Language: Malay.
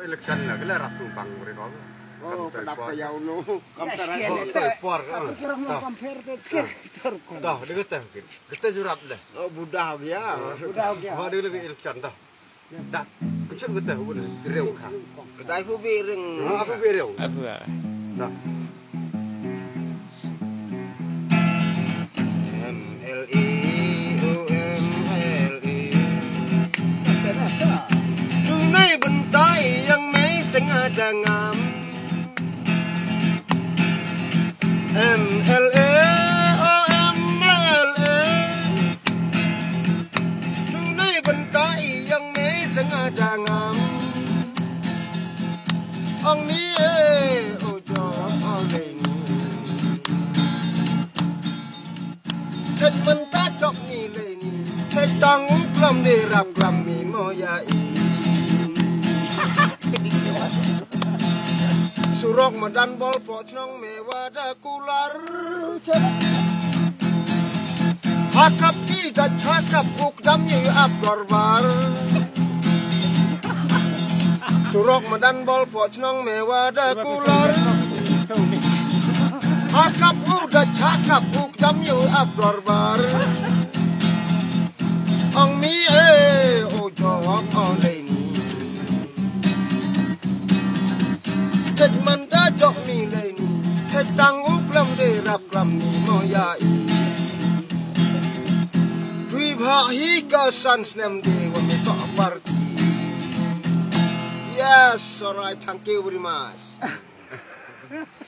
election lah, kita rasu bang mereka. Oh, kenapa ya ulu? Compare dah, dia kata kita jurat dah. Oh, budak ya. Oh, dia lagi election dah. Dah, kecil kita boleh direu kah? Kedai pun biring. Apa direu? Apa? Dah. Tunai bentai yang sengaja ngam. Tunai bentai yang sengaja ngam. Ong ni ojo oleh ni. Ket mentajok nilai ni. Ket tanggung kelam dirap kelam mi moyai. Surok medan bol pocnong mewah dah kular. Hakap kita cakap bukdam yu abdor bar. Surok medan bol pocnong mewah dah kular. Hakap udah cakap bukdam yu abdor bar. Ong mi ojo oleh ni. Cek jok nilai ni, ketang uklam derap klam ni moyai. Dwi bhahi ka sans nem dewa me to party. Yes, alright, thank you very much.